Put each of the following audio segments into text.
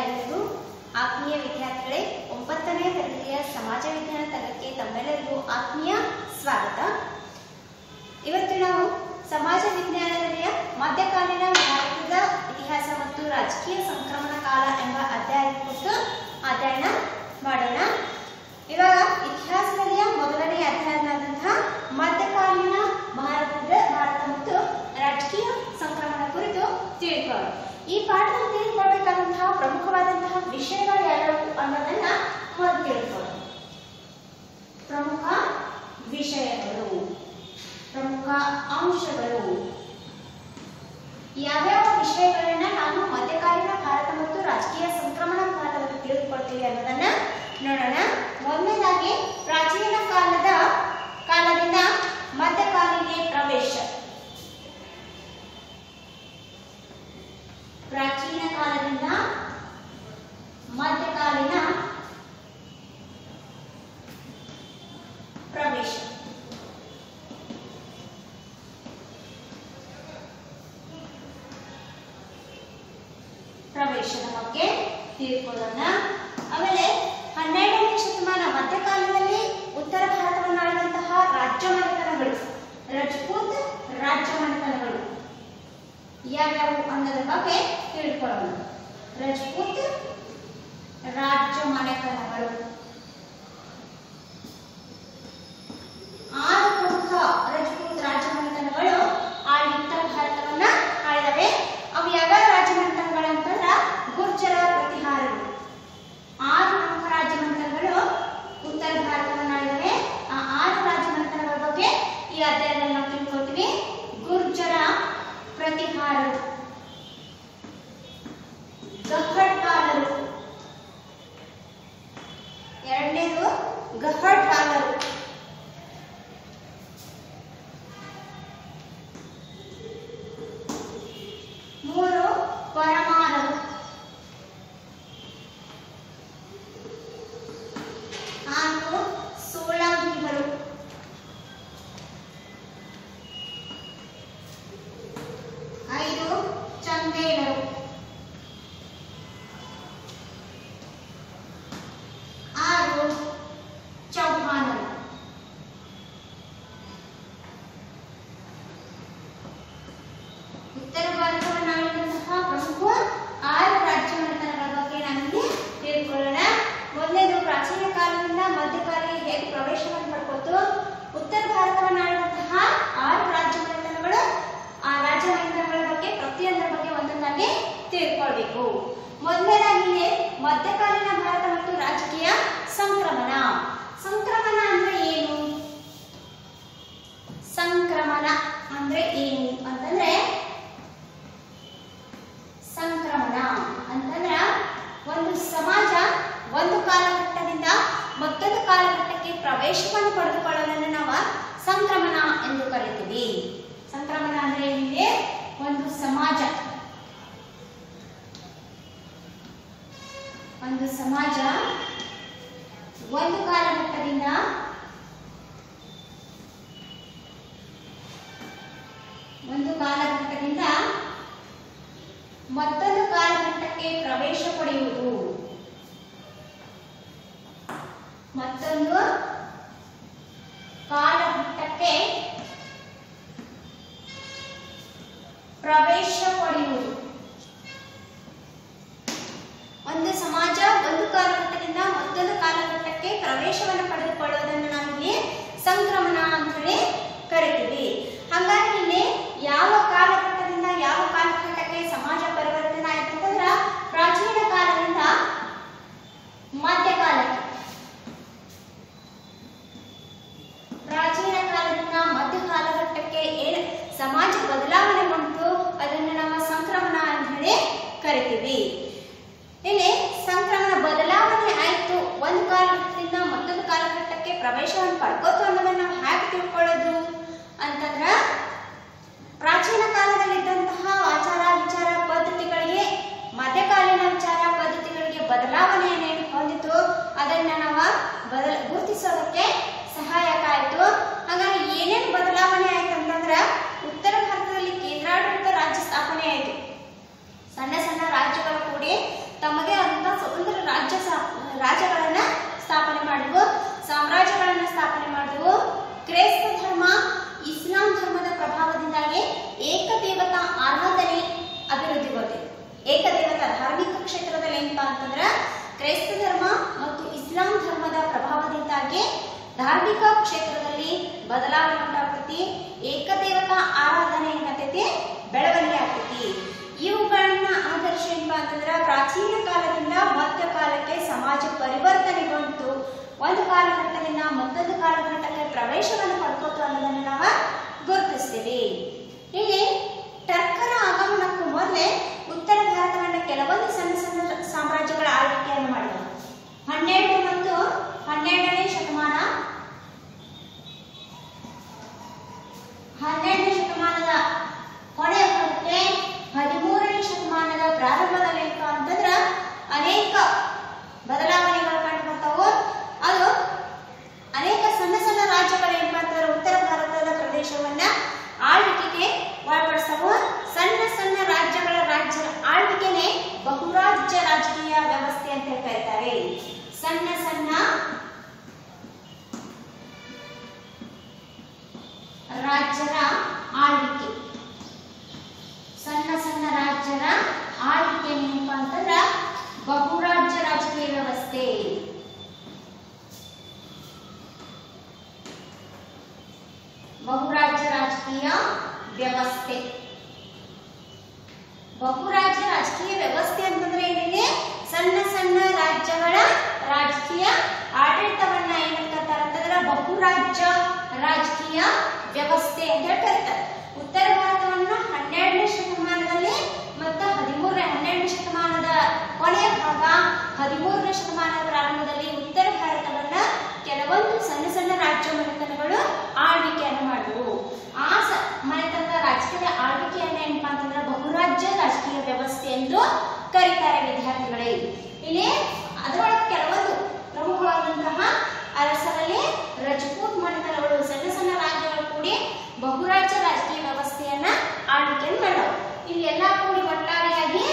ಎಲ್ಲರಿಗೂ ಆತ್ಮೀಯ ವಿದ್ಯಾರ್ಥಿಗಳೇ, 9ನೇ ತರಗತಿಯ ಸಮಾಜ ವಿಜ್ಞಾನ ತರಗತಿಗೆ ತಮ್ಮೆಲ್ಲರಿಗೂ ಆತ್ಮೀಯ ಸ್ವಾಗತ. ಇವತ್ತು ನಾವು ಸಮಾಜ ವಿಜ್ಞಾನದಲ್ಲಿಯ ಮಧ್ಯಕಾಲೀನ ಭಾರತದ ಇತಿಹಾಸ ಮತ್ತು ರಾಜಕೀಯ ಸಂಕ್ರಮಣ ಕಾಲ ಎಂಬ ಅಧ್ಯಾಯದ ಕುರಿತು ಅಧ್ಯಯನ ಮಾಡೋಣ. ಇವಾಗ ಇತಿಹಾಸದಲ್ಲಿಯ ಮೊದಲನೇ ಅಧ್ಯಾಯವಾದಂತಹ ಮಧ್ಯಕಾಲೀನ ಭಾರತ ಮತ್ತು ರಾಜಕೀಯ ಸಂಕ್ರಮಣ ಕುರಿತು ತಿಳಿದುಕೊಳ್ಳೋಣ. ಈ ಪಾಠದಲ್ಲಿ ತಿಳಿದುಕೊಳ್ಳಬೇಕಾದಂತಹ ಪ್ರಮುಖವಾದಂತಹ ವಿಷಯಗಳು ಯಾವುವು ಅನ್ನೋದನ್ನ ಮೊದಲು ತಿಳಿದುಕೊಳ್ಳೋಣ. ಪ್ರಮುಖ ವಿಷಯಗಳು, ಪ್ರಮುಖ ಅಂಶಗಳು, ಯಾವ್ಯಾವ ವಿಷಯಗಳನ್ನ ನಾವು ಮಧ್ಯಕಾಲೀನ ಭಾರತ ಮತ್ತು ರಾಜಕೀಯ ಸಂಕ್ರಮಣ ಕಾಲದಲ್ಲಿ ತಿಳಿದುಕೊಳ್ತೀವಿ ಅನ್ನೋದನ್ನ ನೋಡೋಣ. ಮೊದಲನೇದಾಗಿ ಪ್ರಾಚೀನ ಕಾಲದಿಂದ ಮಧ್ಯಕಾಲೀನ ಪ್ರವೇಶ. ಪ್ರಾಚೀನ ಕಾಲದಿಂದ ಮಧ್ಯಕಾಲೀನ ಪ್ರವೇಶ. ಪ್ರವೇಶದ ಬಗ್ಗೆ ತಿಳ್ಕೊಳ್ಳೋಣ. ಆಮೇಲೆ 12ನೇ ಶತಮಾನ ಮಧ್ಯಕಾಲದಲ್ಲಿ ಉತ್ತರ ಭಾರತವನ್ನು ಆಳಿದಂತಹ ರಾಜ್ಯ ಮನೆತನಗಳು, ರಜಪೂತ್ ರಾಜ್ಯ ಮನೆತನಗಳು ಯಾವ್ಯಾವು ಅನ್ನೋದ್ರ ಬಗ್ಗೆ ತಿಳ್ಕೊಳ್ಳೋಣ. ರಜಪೂತ್ ರಾಜ್ಯ ಮನೆತನಗಳು 6 ಪ್ರಮುಖ ರಜಪೂತ್ ರಾಜ್ಯ ಮನೆತನಗಳು ಉತ್ತರ ಭಾರತವನ್ನ ಆಳಿದವೆ. ಅವು ಯಾವ್ಯಾವ ರಾಜ್ಯ ಮನೆತನಗಳು ಅಂತಂದ್ರ ಗುರ್ಜರ, ಪ್ರತಿಹಾರರು. 6 ಪ್ರಮುಖ ರಾಜ್ಯ ಮನೆತನಗಳು ಉತ್ತರ ಭಾರತವನ್ನ ಆಳಿದವೆ. ಆ 6 ರಾಜ್ಯ ಮನೆತನಗಳ ಬಗ್ಗೆ ಈ ಅಧ್ಯಾಯದಲ್ಲಿ ನಾವು ತಿಳ್ಕೊಳ್ತೀವಿ. ಗುರ್ಜರ, ಪ್ರತಿಹಾರರು, ಗಹಡ್ವಾಲರು. ಎರಡನೇದು ಗಹಡ್ವಾಲರು. ಮೂರು ಪರಮಾರರು. 4 ಸೋಳಂಕಿಗಳು. 5 ಚಂದೇಲರು. 6 ಚೌಹಾನರು. ಉತ್ತರ ಭಾರತವನ್ನು ಆಳಿದಂತಹ ಪ್ರಮುಖ 6 ರಾಜ್ಯ ಮನೆತನಗಳ ಬಗ್ಗೆ ನಾವಿಲ್ಲಿ ತಿಳ್ಕೊಳ್ಳೋಣ. ಮೊದಲನೇದು ಪ್ರಾಚೀನ ಕಾಲದಿಂದ ಮಧ್ಯಕಾಲಕ್ಕೆ ಹೇಗೆ ಪ್ರವೇಶವನ್ನು ಪಡ್ಕೊತು. ಉತ್ತರ ಭಾರತವನ್ನು ಆಳಿದಂತಹ 6 ರಾಜ್ಯ ಮನೆತನಗಳು, ಆ ರಾಜ್ಯ ಮನೆತನಗಳ ಬಗ್ಗೆ ಪ್ರತಿಯೊಂದರ ಬಗ್ಗೆ ಒಂದೊಂದಾಗಿ ತಿಳ್ಕೊಳ್ಬೇಕು. ಮೊದಲನೇದಾಗಿ ಮಧ್ಯಕಾಲೀನ ಭಾರತ ಮತ್ತು ರಾಜಕೀಯ ಸಂಕ್ರಮಣ. ಸಂಕ್ರಮಣ ಅಂದ್ರೆ ಏನು? ಸಂಕ್ರಮಣ ಅಂದ್ರೆ ಏನು ಅಂತಂದ್ರೆ, ಸಂಕ್ರಮಣ ಅಂತಂದ್ರ ಒಂದು ಸಮಾಜ ಒಂದು ಕಾಲಘಟ್ಟದಿಂದ ಮತ್ತೊಂದು ಕಾಲಘಟ್ಟಕ್ಕೆ ಪ್ರವೇಶವನ್ನು ಪಡೆದುಕೊಳ್ಳೋದನ್ನು ನಾವು ಸಂಕ್ರಮಣ ಎಂದು ಕರೀತೀವಿ. ಸಂಕ್ರಮಣ ಅಂದ್ರೆ ಏನಿದೆ? ಒಂದು ಸಮಾಜ ಒಂದು ಕಾಲಘಟ್ಟದಿಂದ ಮತ್ತೊಂದು ಕಾಲಘಟ್ಟಕ್ಕೆ ಪ್ರವೇಶ ಪಡೆಯುವುದು. ಮತ್ತೊಂದು ಕಾಲಘಟ್ಟಕ್ಕೆ ಪ್ರವೇಶ ಪಡೆಯುವುದು. ಒಂದು ಸಮಾಜ ಒಂದು ಕಾಲಘಟ್ಟದಿಂದ ಮತ್ತೊಂದು ಕಾಲಘಟ್ಟಕ್ಕೆ ಪ್ರವೇಶವನ್ನು ಪಡೆದುಕೊಳ್ಳುವುದನ್ನು ನಾವು ಇಲ್ಲಿ ಸಂಕ್ರಮಣ ಅಂತ ಹೇಳಿ ಕರಿತೀವಿ. ಹಾಗಾಗಿ ಇಲ್ಲಿ ಯಾವ ಕಾಲಘಟ್ಟದಿಂದ ಯಾವ ಕಾಲಘಟ್ಟಕ್ಕೆ ಸಮಾಜ ಪರಿವರ್ತನೆ ಆಯ್ತು ಅಂತಂದ್ರ ಪ್ರಾಚೀನ ಕಾಲದಿಂದ ಮಧ್ಯಕಾಲಕ್ಕೆ. ಪ್ರಾಚೀನ ಕಾಲದಿಂದ ಮಧ್ಯ ಕಾಲಘಟ್ಟಕ್ಕೆ ಏನು ಸಮಾಜ ಬದಲಾವಣೆ ಬಂತು ಅದನ್ನು ನಾವು ಸಂಕ್ರಮಣ ಅಂತ ಹೇಳಿ ಕರಿತೀವಿ. ಇಲ್ಲಿ ಸಂಕ್ರಮಣ ಬದಲಾವಣೆ ಆಯ್ತು, ಒಂದು ಕಾಲಘಟ್ಟದಿಂದ ಮತ್ತೊಂದು ಕಾಲಘಟ್ಟಕ್ಕೆ ಪ್ರವೇಶವನ್ನು ಪಡ್ಕೋತು ಅನ್ನೋದನ್ನ ನಾವು ಹೇಗೆ ತಿಳ್ಕೊಳ್ಳೋದು ಅಂತಂದ್ರ, ಪ್ರಾಚೀನ ಕಾಲದಲ್ಲಿದ್ದಂತಹ ಆಚಾರ ವಿಚಾರ ಪದ್ಧತಿಗಳಿಗೆ ಮಧ್ಯಕಾಲೀನ ವಿಚಾರ ಪದ್ಧತಿಗಳಿಗೆ ಬದಲಾವಣೆಯನ್ನು ಹೊಂದಿತು. ಅದನ್ನ ನಾವು ಗುರುತಿಸೋದಕ್ಕೆ ಸಹಾಯಕ ಆಯಿತು. ಹಾಗಾಗಿ ಏನೇನು ಬದಲಾವಣೆ ಆಯ್ತು ಅಂತಂದ್ರ, ಉತ್ತರ ಭಾರತದಲ್ಲಿ ಕೇಂದ್ರಾಡಳಿತ ರಾಜ್ಯ ಸ್ಥಾಪನೆ ಆಯಿತು. ಸಣ್ಣ ಸಣ್ಣ ರಾಜ್ಯಗಳು ಕೂಡಿ ತಮಗೆ ಧಾರ್ಮಿಕ ಕ್ಷೇತ್ರದಲ್ಲಿ ಬದಲಾವಣೆ ಉಂಟಾಗ್ತೈತಿ. ಏಕದೇವತಾ ಆರಾಧನೆ ಏನಾಗ್ತೈತಿ, ಬೆಳವಣಿಗೆ ಆಗ್ತೈತಿ. ಇವುಗಳನ್ನ ಆದರ್ಶ ಏನಪ್ಪಾ ಅಂತಂದ್ರ ಪ್ರಾಚೀನ ಕಾಲದಿಂದ ಮಧ್ಯಕಾಲಕ್ಕೆ ಸಮಾಜ ಪರಿವರ್ತನೆಗೊಂಡು ಒಂದು ಕಾಲಘಟ್ಟದಿಂದ ಮತ್ತೊಂದು ಕಾಲಘಟ್ಟಕ್ಕೆ ಪ್ರವೇಶವನ್ನು ಪಡ್ಕೋತು ಅನ್ನೋದನ್ನ ನಾವು ಗುರುತಿಸ್ತೀವಿ. ಇಲ್ಲಿ ಟರ್ಕರ ಆಗಮನಕ್ಕೂ ಮೊದಲೇ ಉತ್ತರ ಭಾರತವನ್ನ ಕೆಲವೊಂದು ಸಣ್ಣ ಸಣ್ಣ ಸಾಮ್ರಾಜ್ಯಗಳ ಆಳ್ವಿಕೆಯನ್ನು ಮಾಡಿದವು. 12 ಮತ್ತು 12ನೇ ಶತಮಾನ 12ನೇ ಶತಮಾನದ ಕೊನೆಯ ಭಾಗಕ್ಕೆ 13ನೇ ಶತಮಾನದ ಪ್ರಾರಂಭದಲ್ಲಿ ಏನಪ್ಪಾ ಅಂತಂದ್ರ ಅನೇಕ ಬದಲಾವಣೆಗಳು ಕಂಡುಬರ್ತಾವು. ಅದು ಅನೇಕ ಸಣ್ಣ ಸಣ್ಣ ರಾಜ್ಯಗಳು ಏನಪ್ಪಾ ಅಂತಂದ್ರೆ ಉತ್ತರ ಭಾರತದ ಪ್ರದೇಶವನ್ನ ಆಳ್ವಿಕೆಗೆ ಒಳಪಡಿಸ್ತಾವು. ಸಣ್ಣ ಸಣ್ಣ ರಾಜ್ಯಗಳ ಆಳ್ವಿಕೆನೆ ಬಹುರಾಜ್ಯ ರಾಜಕೀಯ ವ್ಯವಸ್ಥೆ ಅಂತ ಕರೀತಾರೆ. ಸಣ್ಣ ಸಣ್ಣ ರಾಜ್ಯರ ಆಳ್ವಿಕೆ, ಸಣ್ಣ ಸಣ್ಣ ರಾಜ್ಯರ ಆಳ್ವಿಕೆ ಏನಪ್ಪಾ ಅಂತಂದ್ರ ಬಹುರಾಜ್ಯ ರಾಜಕೀಯ ವ್ಯವಸ್ಥೆ. ಬಹುರಾಜ್ಯ ರಾಜಕೀಯ ವ್ಯವಸ್ಥೆ. ಬಹುರಾಜ್ಯ ರಾಜಕೀಯ ವ್ಯವಸ್ಥೆ ಅಂತಂದ್ರೆ ಏನಿದೆ, ಸಣ್ಣ ಸಣ್ಣ ರಾಜ್ಯಗಳ ರಾಜಕೀಯ ಆಡಳಿತವನ್ನ ಏನಂತಾರೆ ಅಂತಂದ್ರೆ ಬಹುರಾಜ್ಯ ರಾಜಕೀಯ ವ್ಯವಸ್ಥೆ ಅಂತ ಕರೀತಾರೆ. ಉತ್ತರ ಭಾರತವನ್ನು 12ನೇ ಶತಮಾನದಲ್ಲಿ ಮತ್ತು 12ನೇ ಶತಮಾನದ ಕೊನೆಯ ಭಾಗ 13ನೇ ಶತಮಾನದ ಪ್ರಾರಂಭದಲ್ಲಿ ಉತ್ತರ ಭಾರತವನ್ನ ಕೆಲವೊಂದು ಸಣ್ಣ ಸಣ್ಣ ರಾಜ್ಯ ಮನೆತನಗಳು ಆಳ್ವಿಕೆಯನ್ನು ಮಾಡಿದವು. ಆ ಮನೆತನದ ರಾಜಕೀಯ ಆಳ್ವಿಕೆಯನ್ನ ಏನಪ್ಪಾ ಅಂತಂದ್ರೆ ಬಹುರಾಜ್ಯ ರಾಜಕೀಯ ವ್ಯವಸ್ಥೆ ಎಂದು ಕರೀತಾರೆ ವಿದ್ಯಾರ್ಥಿಗಳೇ. ಇಲ್ಲಿ ಅದರೊಳಗೆ ಕೆಲವೊಂದು ಪ್ರಮುಖವಾದಂತಹ ಅರಸರಲ್ಲಿ ರಜಪೂತ್ ಮನೆತನಗಳು ಸಣ್ಣ ಸಣ್ಣ ರಾಜ್ಯಗಳು ಕೂಡಿ ಬಹುರಾಜ್ಯ ರಾಜಕೀಯ ವ್ಯವಸ್ಥೆಯನ್ನ ಆಳ್ವಿಕೆಯನ್ನು ಮಾಡವು. ಇಲ್ಲಿ ಎಲ್ಲಾ ಕೂಡಿ ಒಟ್ಟಾರೆಯಾಗಿ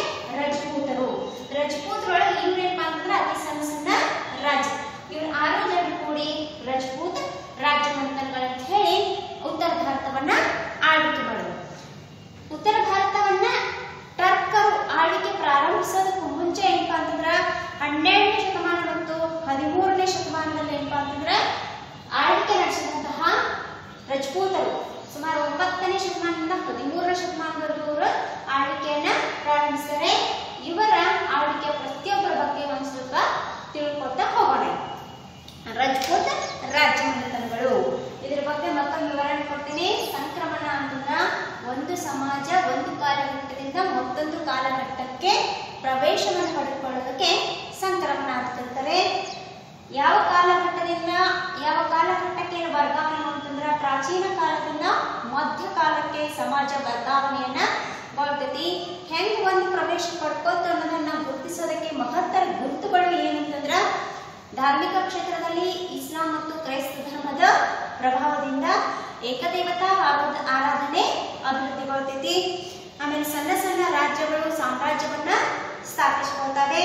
ರಜಪೂತರೊಳಗೆ ಇವ್ರೇನಪ್ಪಾ ಅಂತಂದ್ರೆ ಅತಿ ಸಣ್ಣ ಸಣ್ಣ ರಾಜ್ಯ. ಇವ್ರು 6 ಜನ ಕೂಡಿ ರಜಪೂತ್ ರಾಜ್ಯ ಮನೆತನಗಳಂತ ಹೇಳಿ ಉತ್ತರ ಭಾರತವನ್ನ ಆಳ್ವಿಕೆ ಮಾಡಿದ್ರು. ಉತ್ತರ ಭಾರತವನ್ನ ಟರ್ಕರು ಆಳ್ವಿಕೆ ಪ್ರಾರಂಭಿಸೋದಕ್ಕೂ ಮುಂಚೆ ಏನಪ್ಪಾ ಅಂತಂದ್ರ 12ನೇ ಶತಮಾನ ಮತ್ತು 13ನೇ ಶತಮಾನದಲ್ಲಿ ಏನಪ್ಪಾ ಅಂತಂದ್ರ ಆಳ್ವಿಕೆ ನಡೆಸಿದಂತಹ ರಜಪೂತರು ಸುಮಾರು 9ನೇ ಶತಮಾನದಿಂದ 13ನೇ ಶತಮಾನದವರೆಗೂ ಅವರು ಆಳ್ವಿಕೆಯನ್ನ ಪ್ರಾರಂಭಿಸ್ತಾರೆ. ಇವರ ಆಳ್ವಿಕೆಯ ಪ್ರತಿಯೊಬ್ಬರ ಬಗ್ಗೆ ಒಂದು ಸ್ವಲ್ಪ ತಿಳ್ಕೊತಾ ಹೋಗೋಣ. ರಜಪೂತ್ ರಾಜ್ಯ ಮನೆತನಗಳು, ಇದರ ಬಗ್ಗೆ ಮತ್ತೊಂದು ವಿವರಣೆ ಕೊಡ್ತೀನಿ. ಸಂಕ್ರಮಣ ಅಂತಂದ್ರ ಒಂದು ಸಮಾಜ ಒಂದು ಕಾಲಘಟ್ಟದಿಂದ ಮತ್ತೊಂದು ಕಾಲಘಟ್ಟಕ್ಕೆ ಪ್ರವೇಶವನ್ನು ಪಡೆದುಕೊಳ್ಳೋದಕ್ಕೆ ಸಂಕ್ರಮಣ ಅಂತ ಕರೀತಾರೆ. ಯಾವ ಕಾಲಘಟ್ಟದಿಂದ ಯಾವ ಕಾಲಘಟ್ಟಕ್ಕೆ ವರ್ಗಾವಣೆ ಅಂತಂದ್ರ ಪ್ರಾಚೀನ ಕಾಲದಿಂದ ಮಧ್ಯ ಕಾಲಕ್ಕೆ ಸಮಾಜ ವರ್ಗಾವಣೆಯನ್ನ ಮಾಡ್ತೈತಿ. ಹೆಂಗ್ ಒಂದು ಪ್ರವೇಶ ಪಡ್ಕೋತ ಅನ್ನೋದನ್ನ ಗುರುತಿಸೋದಕ್ಕೆ ಮಹತ್ತರ ಗುರುತುಗಳು ಏನಂತಂದ್ರ ಧಾರ್ಮಿಕ ಕ್ಷೇತ್ರದಲ್ಲಿ ಇಸ್ಲಾಂ ಮತ್ತು ಕ್ರೈಸ್ತ ಧರ್ಮದ ಪ್ರಭಾವದಿಂದ ಏಕದೇವತಾ ಆರಾಧನೆ ಅಭಿವೃದ್ಧಿಗೊಳ್ತೈತಿ. ಆಮೇಲೆ ಸಣ್ಣ ಸಣ್ಣ ರಾಜ್ಯಗಳು ಸಾಮ್ರಾಜ್ಯವನ್ನ ಸ್ಥಾಪಿಸಿಕೊಳ್ತವೆ.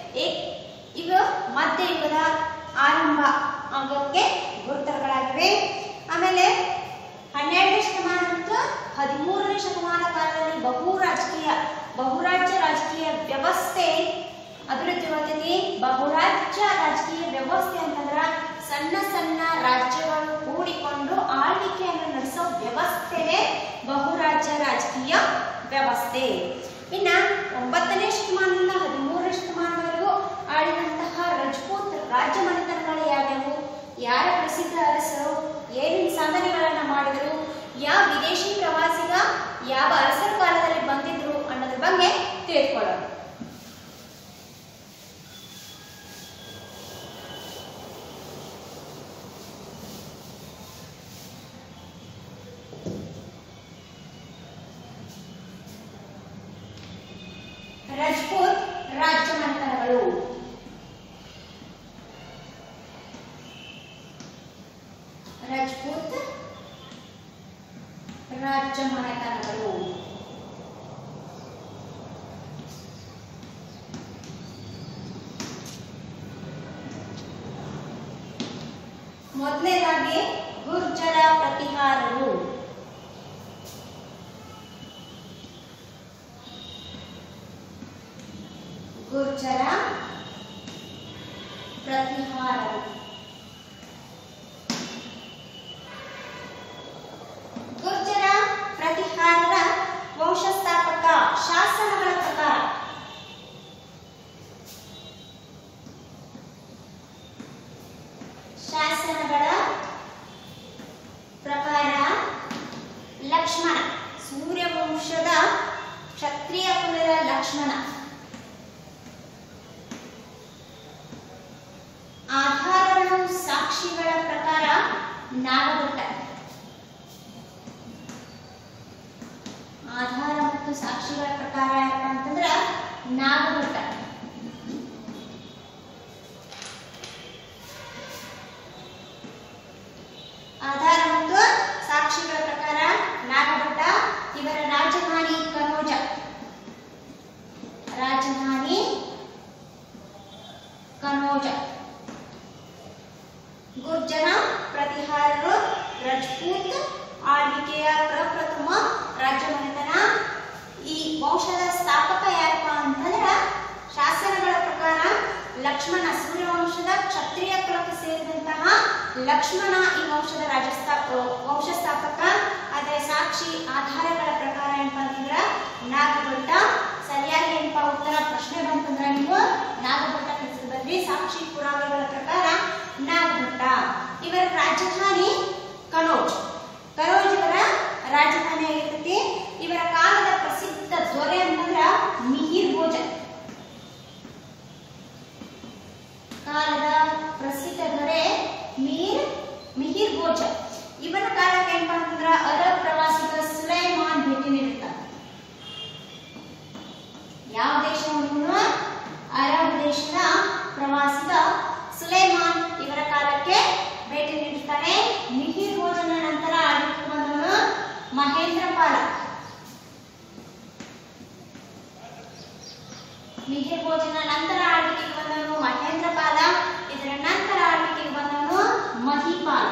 ಇವು ಮಧ್ಯಯುಗದ ಆರಂಭ ಆಗೋಕ್ಕೆ ಗುರುತುಗಳಾಗಿವೆ. ಆಮೇಲೆ 12ನೇ ಶತಮಾನ ಮತ್ತು 13ನೇ ಶತಮಾನ ಕಾಲದಲ್ಲಿ ಬಹುರಾಜ್ಯ ರಾಜಕೀಯ ವ್ಯವಸ್ಥೆ ಅಭಿವೃದ್ಧಿ ಹೊಂದಿದೆ. ಬಹುರಾಜ್ಯ ರಾಜಕೀಯ ವ್ಯವಸ್ಥೆ ಅಂತಂದ್ರ ಸಣ್ಣ ಸಣ್ಣ ರಾಜ್ಯಗಳು ಕೂಡಿಕೊಂಡು ಆಳ್ವಿಕೆಯನ್ನು ನಡೆಸೋ ವ್ಯವಸ್ಥೆನೇ ಬಹುರಾಜ್ಯ ರಾಜಕೀಯ ವ್ಯವಸ್ಥೆ. ಇನ್ನ 9ನೇ ಶತಮಾನದಿಂದ 13ನೇ ಶತಮಾನದವರೆಗೂ ಆಳಿದಂತಹ ರಜಪೂತ್ ರಾಜ್ಯ ಮನೆತನಗಳು ಯಾವ್ಯಾವು, ಯಾರ ಪ್ರಸಿದ್ಧ ಅರಸರು, ಏನೇನು ಸಾಧನೆಗಳನ್ನ ಮಾಡಿದರು, ಯಾವ ವಿದೇಶಿ ಪ್ರವಾಸಿಗ ಯಾವ ಅರಸರ ಕಾಲದಲ್ಲಿ ಬಂದಿದ್ರು ಅನ್ನೋದ್ರ ಬಗ್ಗೆ ತಿಳ್ಕೊಳ್ಳೋಣ. ರಜಪೂತ್ ರಾಜ್ಯ ಮನೆತನಗಳು. ರಜಪೂತ್ ರಾಜ್ಯ ಮನೆತನಗಳು ಮೊದಲನೇದಾಗಿ ಗುರ್ಜರ ಪ್ರತಿಹಾರರು. ಗುರ್ಜರ ಪ್ರತಿಹಾರರು ಲಕ್ಷ್ಮಣ. ಆಧಾರಗಳು ಸಾಕ್ಷಿಗಳ ಪ್ರಕಾರ ನಾಗಭಟ್ಟ. ಆಧಾರ ಮತ್ತು ಸಾಕ್ಷಿಗಳ ಪ್ರಕಾರ ಯಾರಪ್ಪ ಅಂತಂದ್ರ ನಾಗಭಟ್ಟ. ಆಧಾರ ಮತ್ತು ಸಾಕ್ಷಿಗಳ ಪ್ರಕಾರ ನಾಗಭಟ್ಟ. ಇವರ ರಾಜಧಾನಿ ಕನೋಜ. ರಾಜಧಾನಿ ಕನೋಜ. ಗುರ್ಜನ ಪ್ರತಿಹಾರರು ರಜಪೂತ್ ಆಳ್ವಿಕೆಯ ಪ್ರಪ್ರಥಮ ರಾಜ್ಯ ಮನೆತನ. ಈ ವಂಶದ ಸ್ಥಾಪಕ ಯಾರಪ್ಪ ಅಂತಂದ್ರ ಶಾಸನಗಳ ಪ್ರಕಾರ ಲಕ್ಷ್ಮಣ, ಸೂರ್ಯವಂಶದ ಕ್ಷತ್ರಿಯ ಕುಲಕ್ಕೆ ಸೇರಿದಂತಹ ಲಕ್ಷ್ಮಣ ಈ ವಂಶದ ವಂಶಸ್ಥಾಪಕ. ಆದರೆ ಸಾಕ್ಷಿ ಆಧಾರಗಳ ಪ್ರಕಾರ ಏನಪ್ಪ ಅಂತಂದ್ರ ನಾಗಭಟ್ಟ. ಸರಿಯಾಗಿ ಏನಪ್ಪ ಉತ್ತರ ಪ್ರಶ್ನೆ ಬಂತಂದ್ರ ನೀವು ನಾಗಭಟ್ಟ ಹೆಸರು ಬರ್ರಿ. ಸಾಕ್ಷಿ ಪುರಾವೆಗಳ ಪ್ರಕಾರ ನಾಗಭಟ್ಟ. ಇವರ ರಾಜಧಾನಿ ಕನೋಜ್. ಕನೋಜ್ ಇವರ ರಾಜಧಾನಿ ಆಗಿರ್ತೈತಿ. ಇವರ ಕಾಲದ ಪ್ರಸಿದ್ಧ ದೊರೆ ಅಂತಂದ್ರ ಮಿಹಿರ್ ಭೋಜ. ಕಾಲದ ಪ್ರಸಿದ್ಧ ದೊರೆ ಮಿಹಿರ್ ಭೋಜ. ಇವನ ಕಾಲಕ್ಕೆ ಏನಪ್ಪಾ ಅಂತಂದ್ರ ಅರಬ್ ಪ್ರವಾಸಿಗ ಸುಲೈಮಾನ್ ಭೇಟಿ ನೀಡುತ್ತಾರೆ. ಯಾವ ದೇಶವನ್ನು? ಅರಬ್ ದೇಶದ ಪ್ರವಾಸಿಗ ಸುಲೈಮಾನ್ ಇವರ ಕಾಲಕ್ಕೆ ಭೇಟಿ ನೀಡುತ್ತಾನೆ. ಮಿಹಿರ್ ಭೋಜನ ನಂತರ ಆಳ್ವಿಕೆ ಬಂದವನು ಮಹೇಂದ್ರ ಪಾಲ. ಮಿಹಿರ್ ಭೋಜನ ನಂತರ ಆಳ್ವಿಕೆಗೆ ಬಂದವನು ಮಹೇಂದ್ರ ಪಾಲ. ಇದರ ನಂತರ ಆಳ್ವಿಕೆಗೆ ಬಂದವನು ಮಹಿಪಾಲ.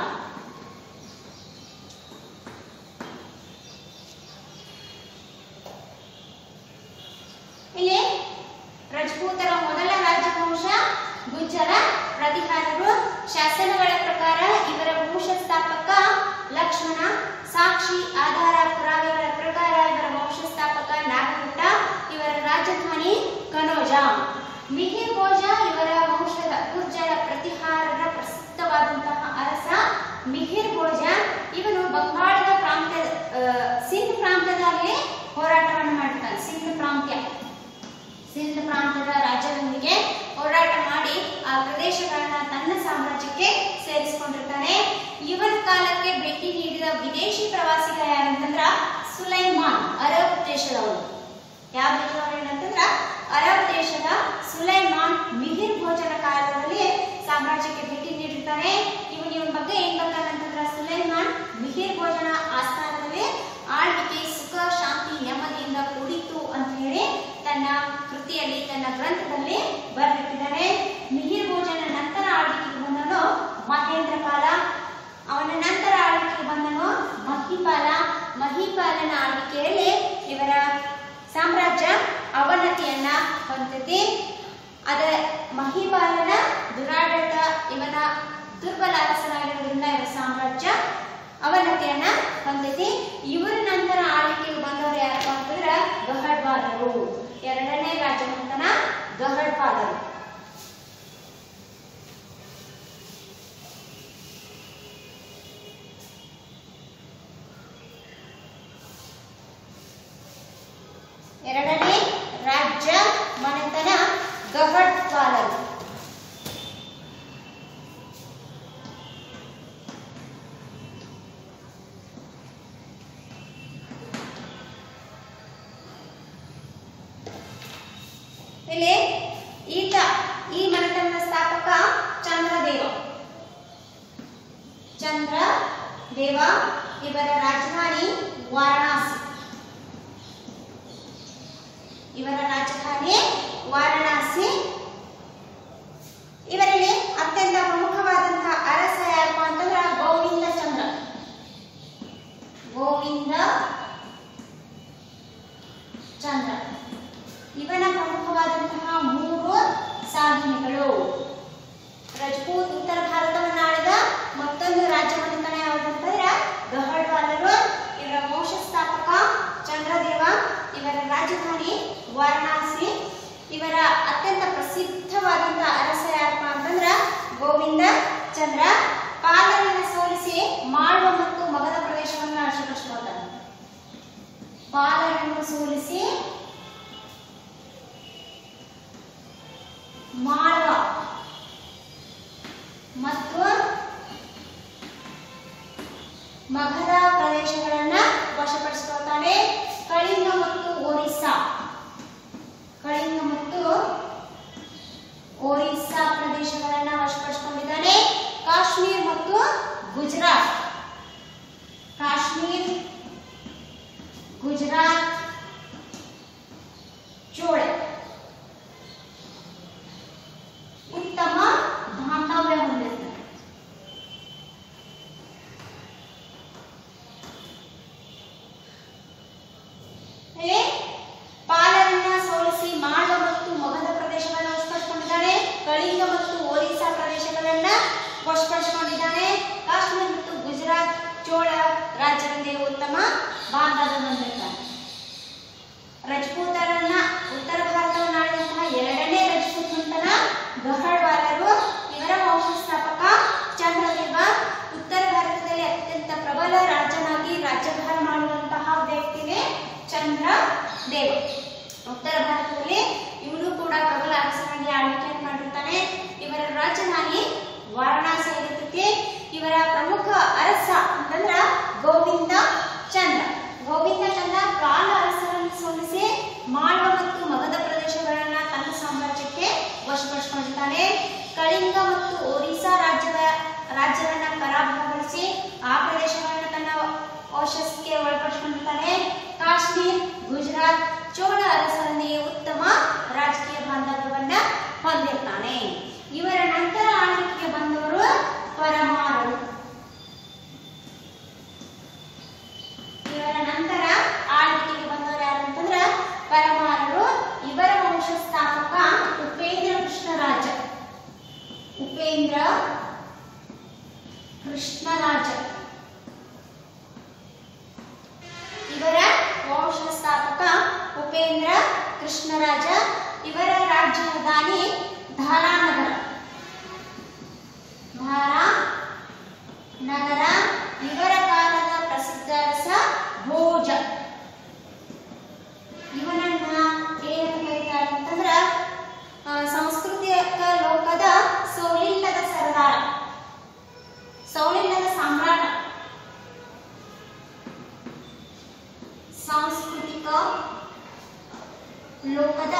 ಇಲ್ಲಿ ರಜಪೂತರ ಮೊದಲ ರಾಜವಂಶ ಗುಜ್ಜರ ಪ್ರತಿಹಾರರು. ಶಾಸನಗಳ ಪ್ರಕಾರ ಇವರ ವಂಶ ಸ್ಥಾಪಕ ಲಕ್ಷ್ಮಣ. ಸಾಕ್ಷಿ ಆಧಾರ ಪುರಾವೆಗಳ ಪ್ರಕಾರ ಇವರ ವಂಶ ಸ್ಥಾಪಕ ನಾಗಭಟ್ಟ. ಇವರ ರಾಜಧಾನಿ ಕನೋಜ. ಮಿಹಿರ್ ಭೋಜ ಇವರ ವಂಶದ ಗುರ್ಜರ ಪ್ರತಿಹಾರರ ಪ್ರಸಿದ್ಧವಾದಂತಹ ಅರಸ ಮಿಹಿರ್ ಭೋಜ. ಇವನು ಬಂಗಾಳದ ಸಿಂಧ್ ಪ್ರಾಂತ್ಯದಲ್ಲಿ ಹೋರಾಟವನ್ನು ಮಾಡುತ್ತಾನೆ. ಸಿಂಧ್ ಪ್ರಾಂತ್ಯದ ರಾಜ್ಯದೊಂದಿಗೆ ಹೋರಾಟ ಮಾಡಿ ಆ ಪ್ರದೇಶಗಳನ್ನ ತನ್ನ ಸಾಮ್ರಾಜ್ಯಕ್ಕೆ ಸೇರಿಸಿಕೊಂಡಿರ್ತಾನೆ. ಇವನ ಕಾಲಕ್ಕೆ ಭೇಟಿ ನೀಡಿದ ವಿದೇಶಿ ಪ್ರವಾಸಿಗ ಯಾರಂತಂದ್ರ ಸುಲೈಮಾನ್, ಅರಬ್ ದೇಶದವನು. ಯಾವ ದೇಶದವನು ಏನಂತಂದ್ರ ಅರಬ್ ದೇಶದ ಸುಲೈಮಾನ್ ಮಿಹಿರ್ ಭೋಜನ ಕಾಲದಲ್ಲಿ ಸಾಮ್ರಾಜ್ಯಕ್ಕೆ ಭೇಟಿ ನೀಡಿರ್ತಾನೆ. ಇವನ ಬಗ್ಗೆ ಏನ್ ಬರ್ತಾನಂತಂದ್ರ ಸುಲೈಮಾನ್ ಮಿಹಿರ್ ಭೋಜನ ಆಸ್ಥಾನದಲ್ಲಿ ಆಳ್ವಿಕೆ ಸುಖ ಶಾಂತಿ ನೆಮ್ಮದಿಯಿಂದ ಕೂಡಿತು ಅಂತ ಹೇಳಿ ತನ್ನ ಕೃತಿಯಲ್ಲಿ, ತನ್ನ ಗ್ರಂಥದಲ್ಲಿ ಬರೆದಿಟ್ಟಿದ್ದಾನೆ. ಮಿಹಿರ್ ಭೋಜನ ನಂತರ ಆಳ್ವಿಕೆಗೆ ಬಂದನು ಮಹೇಂದ್ರ ಪಾಲ. ಅವನ ನಂತರ ಆಳ್ವಿಕೆಗೆ ಬಂದನು ಮಹಿಪಾಲ. ಮಹಿಪಾಲನ ಆಳ್ವಿಕೆಯಲ್ಲಿ ಇವರ ಸಾಮ್ರಾಜ್ಯ ಅವನತಿಯನ್ನ ಹೊಂದಿದೆ. ಅದ ಮಹಿಪಾಲನ ದುರಾಡಳಿತ ಇವನ ದುರ್ಬಲ ಅರಸನಾಗಿರುವುದರಿಂದ ಇವರ ಸಾಮ್ರಾಜ್ಯ ಅವನತಿಯನ್ನ ಹೊಂದಿದೆ. ಇವರ ನಂತರ ಆಳ್ವಿಕೆಗೆ ಬಂದವರು ಯಾರಪ್ಪ ಅಂತಂದ್ರ ಗಹಡ್ವಾಲರು. ಎರಡನೇ ರಾಜಮನೆತನ ಗಹಡ್ವಾಲರು. ಎರಡನೇ ರಾಜ್ಯ ಮನೆತನ ಗಹಡ್ವಾಲರು. ಇಲ್ಲಿ ಈ ಮನೆತನದ ಸ್ಥಾಪಕ ಚಂದ್ರದೇವ. ಇವರ ರಾಜಧಾನಿ ವಾರಣಾಸಿ. ಇವರಲ್ಲಿ ಅತ್ಯಂತ ಪ್ರಮುಖವಾದಂತಹ ಅರಸ ಯಾರಪ್ಪ ಅಂತಂದ್ರ ಗೋವಿಂದ ಚಂದ್ರ. ಇವನ ಪ್ರಮುಖವಾದಂತಹ 3 ಸಾಧನೆಗಳು. ರಜಪೂತ್ ಉತ್ತರ ಭಾರತವನ್ನು ಆಳಿದ ಮತ್ತೊಂದು ರಾಜ್ಯ ಮನೆತನ ಯಾವುದಂತಂದ್ರೆ ಗಹಡ್ವಾಲರು. ಇವರ ವಂಶ ಸ್ಥಾಪಕ ಚಂದ್ರದೇವ. ಇವರ ರಾಜಧಾನಿ ವಾರಣಾಸಿ. ಇವರ ಅತ್ಯಂತ ಪ್ರಸಿದ್ಧವಾದಂತಹ ಅರಸ ಯಾರಪ್ಪ ಅಂತಂದ್ರ ಗೋವಿಂದ ಚಂದ್ರ. ಪಾಲನನ್ನು ಸೋಲಿಸಿ ಮಾಳ್ವ ಮತ್ತು ಮಗಧ ಪ್ರದೇಶವನ್ನು ವಶಪಡಿಸಿಕೊಳ್ತಾನೆ. ಪಾಲನನ್ನು ಸೋಲಿಸಿ ಮಾಳ್ವ ಮತ್ತು ಮಗಧ ಪ್ರದೇಶಗಳನ್ನ ವಶಪಡಿಸಿಕೊಳ್ತಾನೆ. ಕಳಿಂಗ ಮತ್ತು ಒರಿಸ್ಸಾ ಪ್ರದೇಶಗಳನ್ನ ವಶಪಡಿಸಿಕೊಂಡಿದ್ದಾನೆ. ಕಾಶ್ಮೀರ್ ಮತ್ತು ಗುಜರಾತ್ ಚೋಳ ಉತ್ತಮ ಬಾಂಧವ್ಯ ಹೊಂದಿರ್ತಾರೆ. ಪಾಲರನ್ನ ಸೋಲಿಸಿ ಮಾಳ್ವ ಮತ್ತು ಮಗಧ ಪ್ರದೇಶಗಳನ್ನ ವಶಪಡಿಸಿಕೊಂಡಿದ್ದಾನೆ. ಕಳಿಂಗ ಮತ್ತು ಒರಿಸ್ಸಾ ಪ್ರದೇಶಗಳನ್ನ ವಶಪಡಿಸಿಕೊಂಡಿದ್ದಾನೆ. ಕಾಶ್ಮೀರ ಮತ್ತು ಗುಜರಾತ್ ಚೋಳ ರಾಜ್ಯದೊಂದಿಗೆ ಉತ್ತಮ ಬಾಂಧವ್ಯ ಹೊಂದಿರ್ತಾನೆ. ರಜಪೂತರನ್ನ ಉತ್ತರ ಭಾರತವನ್ನು ಆಳಿದಂತಹ ಎರಡನೇ ರಜಪೂತ್ ನಂತರ ಗಹಡ್ವಾಲರು. ಇವರ ವಂಶಸ್ಥಾಪಕ ಚಂದ್ರದೇವ. ಉತ್ತರ ಭಾರತದಲ್ಲಿ ಅತ್ಯಂತ ಪ್ರಬಲ ರಾಜನಾಗಿ ರಾಜ್ಯಭಾರ ಮಾಡುವಂತಹ ವ್ಯಕ್ತಿನೇ ಚಂದ್ರದೇವ. ಉತ್ತರ ಭಾರತದಲ್ಲಿ ಇವನು ಕೂಡ ಪ್ರಬಲ ಅರಸನಾಗಿ ಆಳ್ವಿಕೆಯನ್ನು ಮಾಡಿರ್ತಾನೆ. ಇವರ ರಾಜಧಾನಿ ವಾರಣಾಸಿ ಆಗಿರ್ತೈತಿ. ಇವರ ಪ್ರಮುಖ ಅರಸ ಅಂತಂದ್ರ ಗೋವಿಂದ ಚಂದ್ರ ಕಾಲ ಅರಸರನ್ನು ಸೋಲಿಸಿ ಮಾಳ್ವ ಮತ್ತು ಮಗಧ ಪ್ರದೇಶಗಳನ್ನ ತನ್ನ ಸಾಮ್ರಾಜ್ಯಕ್ಕೆ ವಶಪಡಿಸಿಕೊಂಡಿದ್ದಾನೆ. ಕಳಿಂಗ ಮತ್ತು ಒರಿಸ್ಸಾ ರಾಜ್ಯವನ್ನ ಪರಾಭವಗೊಳಿಸಿ ಆ ಪ್ರದೇಶಗಳನ್ನ ತನ್ನ ವಶಕ್ಕೆ ಒಳಪಡಿಸಿಕೊಂಡಿದ್ದಾನೆ. ಕಾಶ್ಮೀರ್ ಗುಜರಾತ್ ಚೋಳ ಅರಸರೊಂದಿಗೆ ಉತ್ತಮ ರಾಜಕೀಯ ಬಾಂಧವ್ಯವನ್ನ ಹೊಂದಿರ್ತಾನೆ. ಇವರ ನಂತರ ಆಳ್ವಿಕೆಗೆ ಬಂದವರು ಪರಮಾರರು. ಪರಮಾರರು. ಇವರ ವಂಶಸ್ಥಾಪಕ ಉಪೇಂದ್ರ ಕೃಷ್ಣರಾಜ. ಇವರ ವಂಶಸ್ಥಾಪಕ ಉಪೇಂದ್ರ ಕೃಷ್ಣರಾಜ. ಇವರ ರಾಜಧಾನಿ ಧಾರಾನಗರ. ಇವರ ಕಾಲದ ಪ್ರಸಿದ್ಧ ಅರಸ ಭೋಜ. ಇವನನ್ನ ಏನು ಹೇಳ್ತಾರೆ ಅಂತಂದ್ರ ಸಾಂಸ್ಕೃತಿಕ ಲೋಕದ ಸೌಲಿಲ್ಲದ ಸರದಾರ, ಸೌಲಿಲ್ಲದ ಸಾಮ್ರಾಟ. ಸಾಂಸ್ಕೃತಿಕ ಲೋಕದ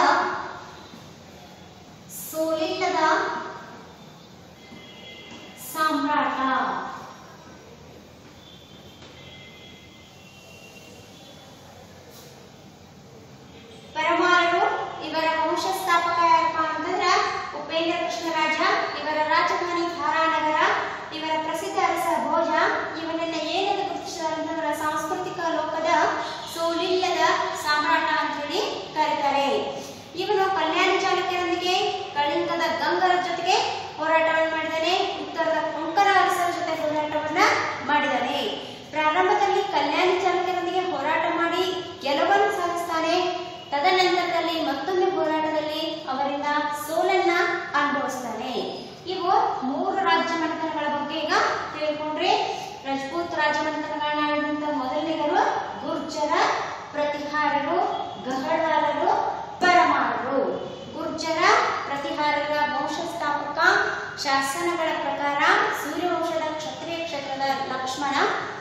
ಸೋಲಿಲ್ಲದ ಸಾಮ್ರಾಟ. ಪರಮಾರರು. ಇವರ ವಂಶಸ್ಥಾಪಕ ಯಾರಪ್ಪ ಅಂತಂದ್ರ ಉಪೇಂದ್ರ ಕೃಷ್ಣರಾಜ. ಇವರ ರಾಜಧಾನಿ ಧಾರಾನಗರ. ಇವರ ಪ್ರಸಿದ್ಧ ಅರಸ ಭೋಜ. ಇವನನ್ನ ಏನಂತ ಗುರುತಿಸಿದ್ದಾರೆ ಅಂತಂದ್ರ ಸಾಂಸ್ಕೃತಿಕ ಲೋಕದ ಸೋಲಿಲ್ಲದ ಸಾಮ್ರಾಟ ಅಂತ ಹೇಳಿ ಕರೀತಾರೆ. ಇವನು ಕಲ್ಯಾಣ ಚಾಲುಕ್ಯರೊಂದಿಗೆ ಕಳಿಂಗದ ಗಂಗರ ಜೊತೆಗೆ ಹೋರಾಟವನ್ನು ಮಾಡಿದ್ದಾನೆ. ಉತ್ತರದ ಕೊಂಕಣ ಅರಸರ ಜೊತೆ ಹೋರಾಟವನ್ನ ಮಾಡಿದ್ದಾನೆ. ಪ್ರಾರಂಭದಲ್ಲಿ ಕಲ್ಯಾಣ ಚಾಲುಕ್ಯರೊಂದಿಗೆ ಹೋರಾಟ ಮಾಡಿ ಗೆಲುವನ್ನು ಸಾಧಿಸ್ತಾನೆ. ತದನಂತರದಲ್ಲಿ ಮತ್ತೊಂದು ಹೋರಾಟದಲ್ಲಿ ಅವರಿಂದ ಸೋಲನ್ನ ಅನುಭವಿಸ್ತಾನೆ. ಇವು 3 ರಾಜ್ಯ ಮನೆತನಗಳ ಬಗ್ಗೆ ಈಗ ತಿಳ್ಕೊಂಡ್ರೆ. ರಜಪೂತ್ ರಾಜಮನೆತನಗಳನ್ನ ಆಳಿದಂತ ಮೊದಲನೇವರು ಗುರ್ಜರ, ಪ್ರತಿಹಾರರು, ಗಹಡ್ವಾಲರು, ಪರಮಾರರು. ಗುರ್ಜರ ಪ್ರತಿಹಾರರ ವಂಶಸ್ಥಾಪಕ ಶಾಸನಗಳ ಪ್ರಕಾರ ಸೂರ್ಯವಂಶದ ಕ್ಷತ್ರಿಯ ಕ್ಷೇತ್ರದ ಲಕ್ಷ್ಮಣ.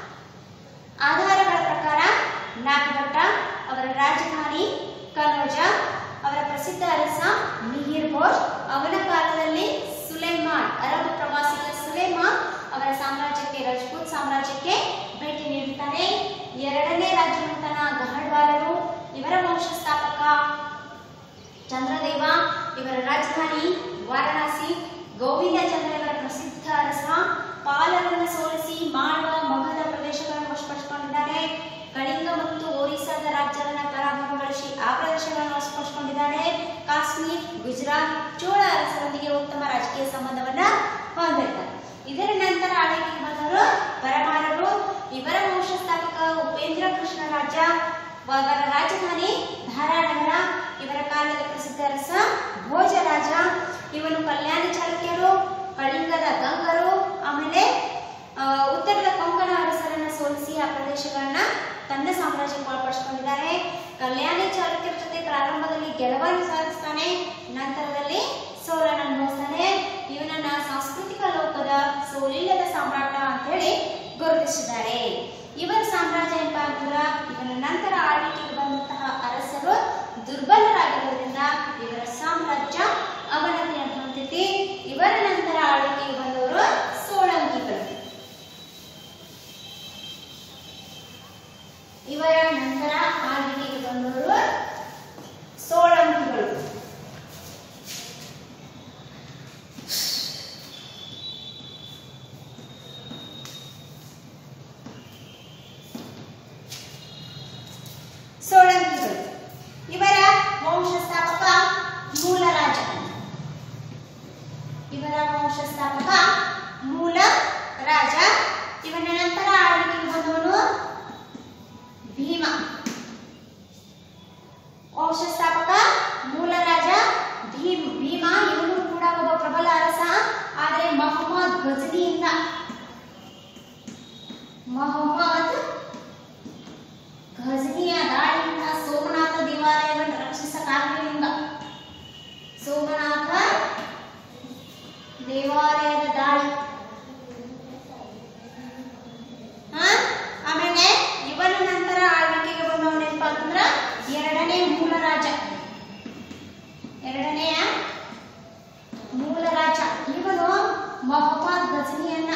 ಆಧಾರಗಳ ಪ್ರಕಾರ ನಾಗಭಟ್ಟ. ಅವರ ರಾಜಧಾನಿ ಕನೌಜ. ಅವರ ಪ್ರಸಿದ್ಧ ಅರಸ ಮಿಹಿರ್ ಭೋಜ್. ಅವನ ಕಾಲದಲ್ಲಿ ಸುಲೈಮಾನ್, ಅರಬ್ ಪ್ರವಾಸಿಗ ಸುಲೈಮಾನ್ ಅವರ ಸಾಮ್ರಾಜ್ಯಕ್ಕೆ, ರಜಪೂತ್ ಸಾಮ್ರಾಜ್ಯಕ್ಕೆ ಭೇಟಿ ನೀಡುತ್ತಾನೆ. ಎರಡನೇ ರಾಜಮನೆತನ ಗಹಡ್ವಾಲರು. ಇವರ ವಂಶಸ್ಥಾಪಕ ಚಂದ್ರದೇವ. ಇವರ ರಾಜಧಾನಿ ವಾರಣಾಸಿ. ಗೋವಿಂದ ಚಂದ್ರ ಇವರ ಪ್ರಸಿದ್ಧ ಅರಸ. ಪಾಲರನ್ನು ಸೋಲಿಸಿ ಮಾಳ್ವ ಮಗಧ ಪ್ರದೇಶಗಳನ್ನು ವಶಪಡಿಸಿಕೊಂಡಿದ್ದಾನೆ. ಕಳಿಂಗ ಮತ್ತು ಒರಿಸ್ಸಾದ ರಾಜ್ಯಗಳನ್ನು ಪರಾಭವಗೊಳಿಸಿ ಆ ಪ್ರದೇಶಗಳನ್ನು ವಶಪಡಿಸಿಕೊಂಡಿದ್ದಾನೆ. ಕಾಶ್ಮೀರ್ ಗುಜರಾತ್ ಚೋಳ ಅರಸರೊಂದಿಗೆ ಉತ್ತಮ ರಾಜಕೀಯ ಸಂಬಂಧವನ್ನ ಹೊಂದಿರ್ತಾರೆ. ಇದರ ನಂತರ ಆಳ್ವಿಕೆಗೆ ಬಂದವರು ಪರಮಾರರು. ಇವರ ವಂಶಸ್ಥಾಪಕ ಉಪೇಂದ್ರ ಕೃಷ್ಣರಾಜ. ಅವರ ರಾಜಧಾನಿ ಧಾರಾನಗರ. ಇವರ ಕಾಲದ ಪ್ರಸಿದ್ಧ ಅರಸ ಭೋಜರಾಜ. ಇವನು ಕಲ್ಯಾಣ ಚಾಲುಕ್ಯರು, ಕಳಿಂಗದ ಗಂಗರು, ಆಮೇಲೆ ಉತ್ತರದ ಕೊಂಕಣ ಅರಸರನ್ನ ಸೋಲಿಸಿ ಆ ಪ್ರದೇಶಗಳನ್ನ ತನ್ನ ಸಾಮ್ರಾಜ್ಯಕ್ಕೆ ಒಳಪಡಿಸಿಕೊಂಡಿದ್ದಾರೆ. ಕಲ್ಯಾಣಿ ಚಾಲುಕ್ಯರ ಜೊತೆ ಪ್ರಾರಂಭದಲ್ಲಿ ಗೆಲುವನ್ನು ಸಾಧಿಸ್ತಾನೆ. ನಂತರದಲ್ಲಿ ಸೋಲನ ಅನುಭವಿಸ್ತಾನೆ. ಇವನನ್ನ ಸಾಂಸ್ಕೃತಿಕ ಲೋಕದ ಸೋಲಿಲ್ಲದ ಸಾಮ್ರಾಟ ಅಂತ ಹೇಳಿ ಗುರುತಿಸಿದ್ದಾರೆ. ಇವರ ಸಾಮ್ರಾಜ್ಯ ಏನಪ್ಪಾ ಅಂತಂದ್ರೆ ಇವನ ನಂತರ ಆಳ್ವಿಕೆಗೆ ಬಂದಂತಹ ಅರಸರು ದುರ್ಬಲರಾಗಿರೋದ್ರಿಂದ ಇವರ ಸಾಮ್ರಾಜ್ಯ ಅವನತಿಯನ್ನು ಹೊಂದಿದೆ. ಇವರ ನಂತರ ಆಳ್ವಿಕೆಗೆ ಬಂದವರು ಸೋಳಂಕಿಗಳು. ಇವರ ನಂತರ ಆಳ್ವಿಕೆಗೆ ಬಂದವರು ಸೋಳಂಕಿಗಳು. ಸೋಳಂಕಿಗಳು ಇವರ ವಂಶಸ್ಥಾಪಕ ಮೂಲರಾಜ. ಇವರ ವಂಶಸ್ಥಾಪಕ ಮೂಲ ರಾಜ. ಇವನ ನಂತರ ಆಳ್ವಿಕೆಗೆ ಬಂದವನು ಭೀಮ. ವಂಶಸ್ಥಾಪಕ ಮೂಲ ರಾಜ ಭೀಮ. ಇವನು ಕೂಡ ಒಬ್ಬ ಪ್ರಬಲ ಅರಸ. ಆದರೆ ಮೊಹಮ್ಮದ್ ಗಜನಿಯಿಂದ ಗಜನಿಯ ದಾಳಿಯಿಂದ ಸೋಮನಾಥ ದೇವಾಲಯವನ್ನು ರಕ್ಷಿಸಕ್ಕಾಗಲಿಲ್ಲ. ಸೋಮನಾಥ ದೇವಾಲಯದ ದಾಳಿ. ಆಮೇಲೆ ಇವನ ನಂತರ ಆಳ್ವಿಕೆಗೆ ಬಂದವನೇನಪ್ಪ ಅಂತಂದ್ರ ಎರಡನೇ ಮೂಲರಾಜ. ಎರಡನೆಯ ಮೂಲರಾಜ ಇವನು ಮೊಹಮ್ಮದ್ ಗಜನಿಯನ್ನ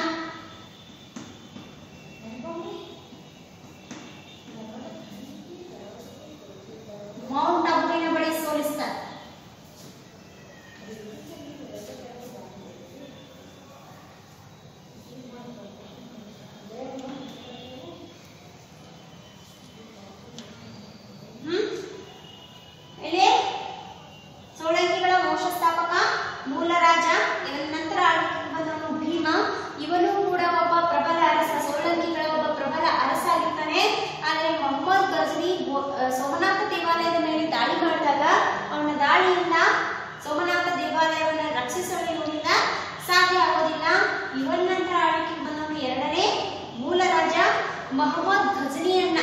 ಮೌಂಟ್ ಅಬುವಿನ ಬಳಿ ಸೋಲಿಸ್ತಾರೆ. ಇಲ್ಲಿ ಸೋಳಂಕಿಗಳ ವಂಶಸ್ಥಾಪಕ ಮೂಲರಾಜ. ಇವನ ನಂತರ ಆಳ್ವಿಕೆಗೆ ಬಂದವನು ಭೀಮ. ಇವನು ಕೂಡ ಒಬ್ಬ ಪ್ರಬಲ ಅರಸ. ಸೋಳಂಕಿಗಳ ಒಬ್ಬ ಪ್ರಬಲ ಅರಸ ಆಗಿರ್ತಾನೆ. ಆದರೆ ಮೊಹಮ್ಮದ್ ಗಜನಿ ಸೋಮನಾಥ ದೇವಾಲಯದ ಮೇಲೆ ದಾಳಿ ಮಾಡಿದಾಗ ಅವನ ದಾಳಿಯಿಂದ ಸೋಮನಾಥ ದೇವಾಲಯವನ್ನು ರಕ್ಷಿಸಲಿರುವುದಿಲ್ಲ, ಸಾಧ್ಯ ಆಗೋದಿಲ್ಲ. ಇವನ ನಂತರ ಆಳ್ವಿಕೆಗೆ ಬಂದವನು ಎರಡನೇ ಮೂಲರಾಜ ಮೊಹಮ್ಮದ್ ಗಜನಿಯನ್ನ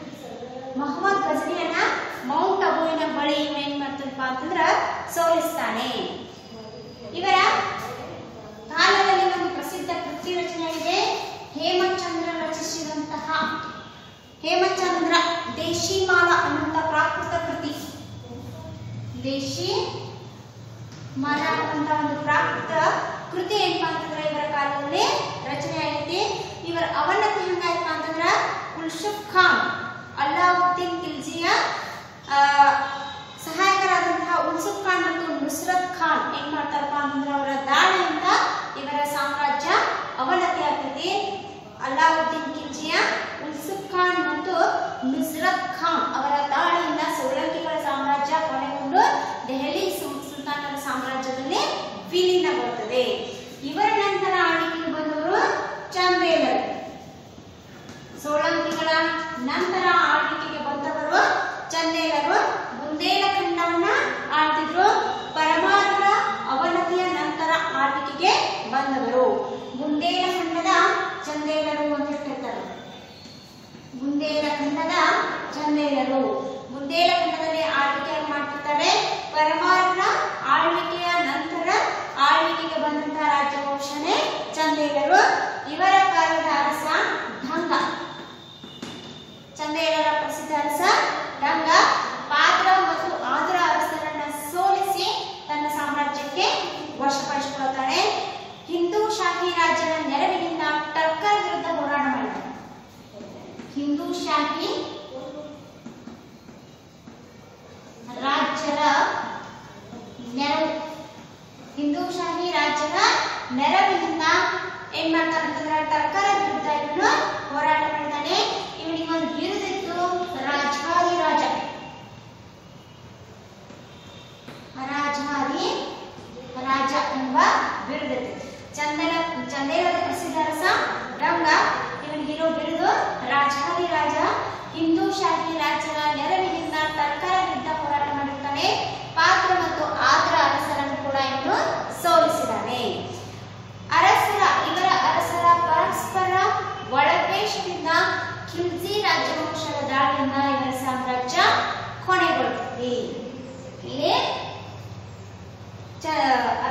ಮೌಂಟ್ ಅಬುವಿನ ಬಳಿ ಏನ್ ಮಾಡ್ತಾನಪ್ಪ ಅಂತಂದ್ರ ಸೋಲಿಸ್ತಾನೆ. ಇವರ ಕಾಲದಲ್ಲಿ ಒಂದು ಪ್ರಸಿದ್ಧ ಕೃತಿ ರಚನೆ ಇದೆ. ಹೇಮಚಂದ್ರ ರಚಿಸಿದಂತಹ ಹೇಮಚಂದ್ರ ದೇಶಿಮಾಲ ಅನ್ನುವಂತ ಪ್ರಾಕೃತ ಕೃತಿ. ದೇಶಿಮಾಲ ಅನ್ನುವಂತ ಒಂದು ಪ್ರಾಕೃತ ಕೃತಿ ಏನಪ್ಪಾ ಅಂತಂದ್ರೆ ಇವರ ಕಾಲದಲ್ಲಿ ರಚನೆ ಆಗೈತಿ. ಇವರ ಅವನತಿ ಹೆಂಗಾಯ್ತಪ್ಪ ಅಂತಂದ್ರ ಕುಲ್ಶುಕ್ ಖಾನ್ ಅಲ್ಲಾವುದ್ದೀನ್ ಖಿಲ್ಜಿಯ ಸಹಾಯಕರಾದಂತಹ ಉಲ್ಸುಕ್ ಖಾನ್ ಮತ್ತು ನುಸ್ರತ್ ಖಾನ್ ಏನ್ ಮಾಡ್ತಾರಪ್ಪ ಅಂತಂದ್ರೆ ಅವರ ದಾಳಿಯಿಂದ ಇವರ ಸಾಮ್ರಾಜ್ಯ ಅವನತಿ ಆಗ್ತದೆ. ಅಲ್ಲಾವುದ್ದೀನ್ ಖಿಲ್ಜಿಯ ಉಲ್ಸುಕ್ ಖಾನ್ ಮತ್ತು ನುಸ್ರತ್ ಖಾನ್ ಅವರ ದಾಳಿಯಿಂದ ಸೋಳಂಕಿಗಳ ಸಾಮ್ರಾಜ್ಯ ಕೊನೆಗೊಂಡು ದೆಹಲಿ ಸುಲ್ತಾನರ ಸಾಮ್ರಾಜ್ಯದಲ್ಲಿ ವಿಲೀನಗೊಳ್ಳುತ್ತದೆ. ಇವರ ನಂತರ ಆಳ್ವಿಕೆಗೆ ಬಂದವರು ಚಂದೇಲರು. ಸೋಳಂಕಿಗಳ ನಂತರ ಆಳ್ವಿಕೆಗೆ ಬಂದವರು ಚಂದೇಲರು. ಬುಂದೇಲಖಂಡವನ್ನ ಆಳ್ತಿದ್ರು. ಪರಮಾರರ ಅವನತಿಯ ನಂತರ ಆಳ್ವಿಕೆಗೆ ಬಂದವರು ಬುಂದೇಲಖಂಡದ ಚಂದೇಲರು ಅಂತ ಹೇಳ್ತಾರೆ. ಬುಂದೇಲಖಂಡದ ಚಂದೇಲರು ಬುಂದೇಲಖಂಡದಲ್ಲಿ ಆಳ್ವಿಕೆ ಮಾಡ್ತಿರ್ತಾರೆ. ಪರಮಾರರ ಆಳ್ವಿಕೆಯ ನಂತರ ಆಳ್ವಿಕೆಗೆ ಬಂದಂತಹ ರಾಜವಂಶನೇ ಚಂದೇಲರು. ಇವರ ಕಾಲದ ಅರಸ ಢಂಗ. ಚಂದೇಲರ ಪ್ರಸಿದ್ಧ ಅರಸ ಢಂಗ ಪಾದ್ರ ಮತ್ತು ಆದ್ರ ಅರಸರನ್ನ ಸೋಲಿಸಿ ತನ್ನ ಸಾಮ್ರಾಜ್ಯಕ್ಕೆ ವಶಪಡಿಸಿಕೊಳ್ಳುತ್ತಾನೆ. ಹಿಂದೂ ಶಾಹಿ ರಾಜ್ಯದ ನೆರವಿನಿಂದ ಟರ್ಕರ ವಿರುದ್ಧ ಹೋರಾಟ ಮಾಡಿದ. ಹಿಂದೂ ಶಾಹಿ ರಾಜ್ಯದ ನೆರವಿನಿಂದ ಏನ್ ಮಾಡ್ತಾನಂತಂದ್ರೆ ಟರ್ಕರ ವಿರುದ್ಧ ಇವನು ಹೋರಾಟ ಮಾಡಿದ್ದಾನೆ. ಇವನಿಗೆ ಒಂದು ಬಿರುದಿತ್ತು, ರಾಜಾದಿ ರಾಜ. ರಾಜಾದಿ ರಾಜ ಎಂಬ ಬಿರುದಿತ್ತು. ಚಂದೇಲದ ಪ್ರಸಿದ್ಧ ಅರಸ ಢಂಗ. ಇವನಿಗಿರೋ ಬಿರುದು ರಾಜಾದಿ ರಾಜ. ಹಿಂದೂ ಶಾಹಿ ರಾಜ್ಯದ ನೆರವಿನಿಂದ ಟರ್ಕರ ವಿರುದ್ಧ ಹೋರಾಟ ಮಾಡಿರ್ತಾನೆ. ಪಾತ್ರ ಮತ್ತು ಆದ್ರ ಅರಸರನ್ನು ಕೂಡ ಇವನು ಸೋಲಿಸಿದ್ದಾನೆ. ಇವರ ಅರಸರ ಪರಸ್ಪರ ಒಳದ್ವೇಷದಿಂದ ಖಿಲ್ಜಿ ರಾಜವಂಶದ ದಾಳಿಯಿಂದ ಇವರ ಸಾಮ್ರಾಜ್ಯ ಕೊನೆಗೊಳ್ಳುತ್ತದೆ. ಇಲ್ಲಿ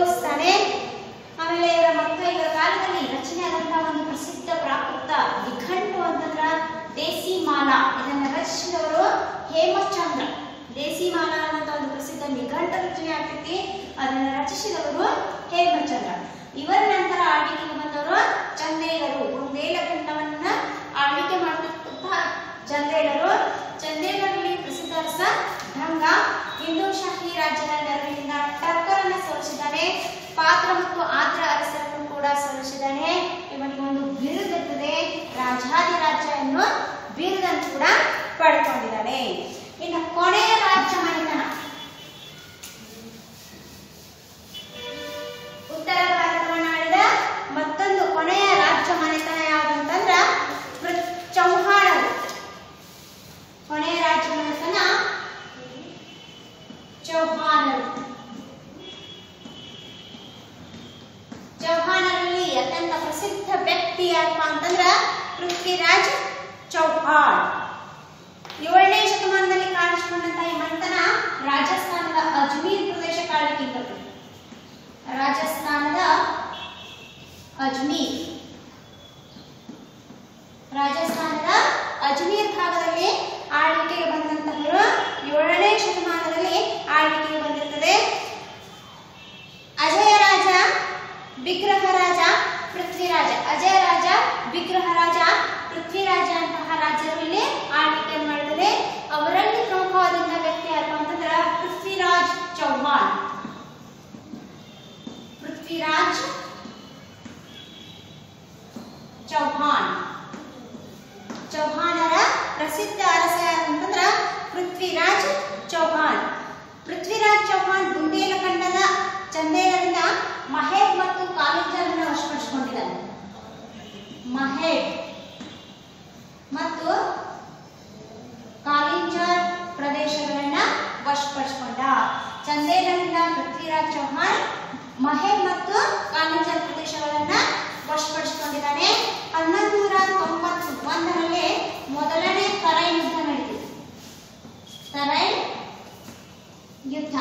ಉಪಯೋಗಿಸ್ತಾನೆ. ಆಮೇಲೆ ಇವರ ಕಾಲದಲ್ಲಿ ರಚನೆ ಆದಂತಹ ಒಂದು ಪ್ರಸಿದ್ಧ ಪ್ರಾಕೃತ ನಿಘಂಟು ಅಂತಂದ್ರ ದೇಸಿಮಾಲಾ. ಇದನ್ನ ರಚಿಸಿದವರು ಹೇಮಚಂದ್ರ. ದೇಸಿಮಾಲಾ ಅನ್ನೋ ಒಂದು ಪ್ರಸಿದ್ಧ ನಿಘಂಟು ರಚನೆ ಆಗ್ತೈತಿ. ಅದನ್ನ ರಚಿಸಿದವರು ಹೇಮಚಂದ್ರ. ಇವರ ನಂತರ ಆಳ್ವಿಕೆಗೆ ಬಂದವರು ಚಂದೇಲರು. ಬುಂದೇಲಖಂಡವನ್ನ ಆಳ್ವಿಕೆ ಮಾಡತಕ್ಕಂತಹ ಚಂದೇಲರು. ಚಂದೇಲರಲ್ಲಿ ಪ್ರಸಿದ್ಧ ಅರಸ ಢಂಗ ಹಿಂದೂ ಶಾಹಿ ರಾಜ್ಯದ ನೆರವಿನಿಂದ ಟರ್ಕರನ್ನ ಸೋಲಿಸಿದ್ದಾನೆ. ಪಾತ್ರ ಮತ್ತು ಆದ್ರ ಅರಸರನ್ನು ಕೂಡ ಸೋಲಿಸಿದ್ದಾನೆ. ಇವನಿಗೆ ಒಂದು ಬಿರುದಿರ್ತದೆ, ರಾಜಾಧಿರಾಜ ಎನ್ನುವ ಬಿರುದನ್ನು ಕೂಡ ಪಡ್ಕೊಂಡಿದ್ದಾನೆ. ಇನ್ನು ಕೊನೆಯ ರಾಜ್ಯ ಮನೆತನ, ಉತ್ತರ ಭಾರತವನ್ನು ಆಳಿದ ಮತ್ತೊಂದು ಕೊನೆಯ ರಾಜ್ಯ ಮನೆತನ ಯಾವುದಂತಂದ್ರ ಚೌಹಾಣರು. ಕೊನೆಯ ರಾಜ್ಯ ಮನೆತನ ಚೌಹಾಣರು. ಚೌಹಾಣರಲ್ಲಿ ಅತ್ಯಂತ ಪ್ರಸಿದ್ಧ ವ್ಯಕ್ತಿ ಯಾರಪ್ಪ ಅಂತಂದ್ರ ಪೃಥ್ವಿರಾಜ್ ಚೌಹಾಣ್. 7ನೇ ಶತಮಾನದಲ್ಲಿ ಕಾಣಿಸಿಕೊಂಡಂತಹ ಈ ಮನೆತನ ರಾಜಸ್ಥಾನದ ಅಜ್ಮೀರ್ ಪ್ರದೇಶಕ್ಕೆ ಆಳ್ವಿಕೆ ಬರ್ತದೆ. ರಾಜಸ್ಥಾನದ ಅಜ್ಮೀರ್ ಭಾಗದಲ್ಲಿ ಆಳ್ವಿಕೆಗೆ ಬಂದಂತಹವರು 7ನೇ ಶತಮಾನದಲ್ಲಿ ಆಳ್ವಿಕೆಗೆ ಬಂದಿರುತ್ತದೆ. ಅಜಯ ರಾಜ, ವಿಗ್ರಹ ರಾಜ, ಪೃಥ್ವಿರಾಜ. ಅಜಯ ರಾಜ, ವಿಗ್ರಹ ರಾಜ, ಪೃಥ್ವಿರಾಜ ಅಂತಹ ರಾಜರು ಇಲ್ಲಿ ಆಳ್ವಿಕೆ ಮಾಡಿದರೆ ಅವರಲ್ಲಿ ಪ್ರಮುಖವಾದಂತಹ ವ್ಯಕ್ತಿ ಯಾರು ಅಂತಂದ್ರೆ ಪೃಥ್ವಿರಾಜ್ ಚೌಹಾಣ್. ಪೃಥ್ವಿರಾಜ್ ಚೌಹಾಣ್. ಚೌಹಾಣರ ಪ್ರಸಿದ್ಧ ಅರಸ ಯಾರು ಅಂತಂದ್ರ ಪೃಥ್ವಿರಾಜ್ ಚೌಹಾಣ್. ಪೃಥ್ವಿರಾಜ್ ಚೌಹಾಣ್ ಬುಂದೇಲಖಂಡದ ಚಂದೇಲರಿಂದ ಮಹೇಬ್ ಮತ್ತು ಕಾಲಿಂಜರನ್ನು ವಶಪಡಿಸಿಕೊಂಡಿದ್ದಾನೆ. ಮಹೇಬ್ ಮತ್ತು ಕಾಲಿಂಜರ್ ಪ್ರದೇಶಗಳನ್ನ ವಶಪಡಿಸಿಕೊಂಡ. ಚಂದೇಲರಿಂದ ಪೃಥ್ವಿರಾಜ್ ಚೌಹಾಣ್ ಮಹೇಬ್ ಮತ್ತು ಕಾಲಿಂಜರ್ ಪ್ರದೇಶಗಳನ್ನ ವಶಪಡಿಸಿಕೊಂಡಿದ್ದಾನೆ. 1191ರಲ್ಲಿ ಮೊದಲನೇ ತರೈನ್ ಯುದ್ಧ ನಡೆಯಿತು. ತರೈನ್ ಯುದ್ಧ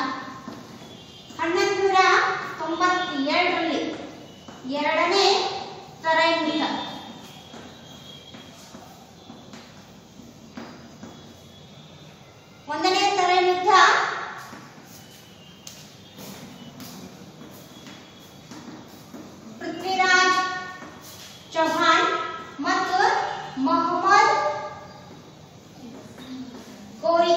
1192ರಲ್ಲಿ ಎರಡನೇ ತರೈನ್ ಯುದ್ಧ. ಒಂದನೇ ತರೈನ್ ಯುದ್ಧ ಪೃಥ್ವಿರಾಜ್ ಚೌಹಾಣ್ ಮತ್ತು ಮೊಹಮ್ಮದ್ ಗೋರಿ.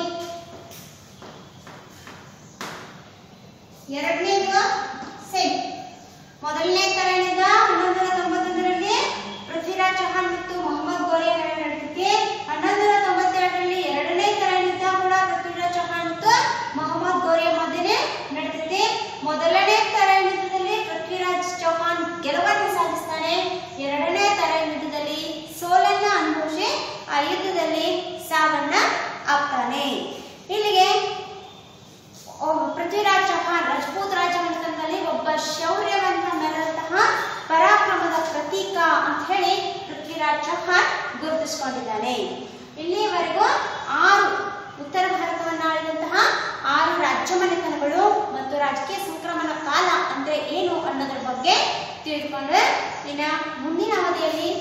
ಎರಡನೇದು ಸೇಮ್. ಮೊದಲನೇ ತರೈನ್ ಯುದ್ಧ 1191ರಲ್ಲಿ ಪೃಥ್ವಿರಾಜ್ ಚೌಹಾಣ್ ಮತ್ತು ಮೊಹಮ್ಮದ್ ಗೋರಿಯ ನಡುವೆ ನಡೆದಿದೆ. 1192ರಲ್ಲಿ ಎರಡನೇ ತರೈನ್ ಯುದ್ಧ ಕೂಡ ಪೃಥ್ವಿರಾಜ್ ಚೌಹಾಣ್ ಮತ್ತು ಮೊಹಮ್ಮದ್ ಗೋರಿಯ ಮಧ್ಯೆ ನಡೆದಿದೆ. ಮೊದಲನೇ ತರೈನ್ ಯುದ್ಧದಲ್ಲಿ ಪೃಥ್ವಿರಾಜ್ ಚೌಹಾಣ್ ಗೆಲುವನ್ನು ಸಾಧಿಸ್ತಾನೆ. ಎರಡನೇ ತರೈನ್ ಯುದ್ಧದಲ್ಲಿ ಸೋಲನ್ನ ಅನುಭವಿಸಿ ಆ ಯುದ್ಧದಲ್ಲಿ ಸಾವನ್ನ ಆಗ್ತಾನೆ. ಇಲ್ಲಿಗೆ ಪೃಥ್ವಿರಾಜ್ ಚೌಹಾಣ್ ರಜಪೂತ್ ರಾಜ್ಯ ಮನೆತನದಲ್ಲಿ ಒಬ್ಬ ಶೌರ್ಯವಂತ ಮೆರೆದಂತಹ ಪರಾಕ್ರಮದ ಪ್ರತೀಕ ಅಂತ ಹೇಳಿ ಪೃಥ್ವಿರಾಜ್ ಚೌಹಾಣ್ ಗುರುತಿಸಿಕೊಂಡಿದ್ದಾನೆ. ಇಲ್ಲಿಯವರೆಗೂ 6 ಉತ್ತರ ಭಾರತವನ್ನು ಆಳಿದಂತಹ 6 ರಾಜ್ಯ ಮನೆತನಗಳು ಮತ್ತು ರಾಜಕೀಯ ಸಂಕ್ರಮಣ ಕಾಲ ಅಂದ್ರೆ ಏನು ಅನ್ನೋದ್ರ ಬಗ್ಗೆ ತಿಳ್ಕೊಂಡ್ರೆ ಇನ್ನ ಮುಂದಿನ ಅವಧಿಯಲ್ಲಿ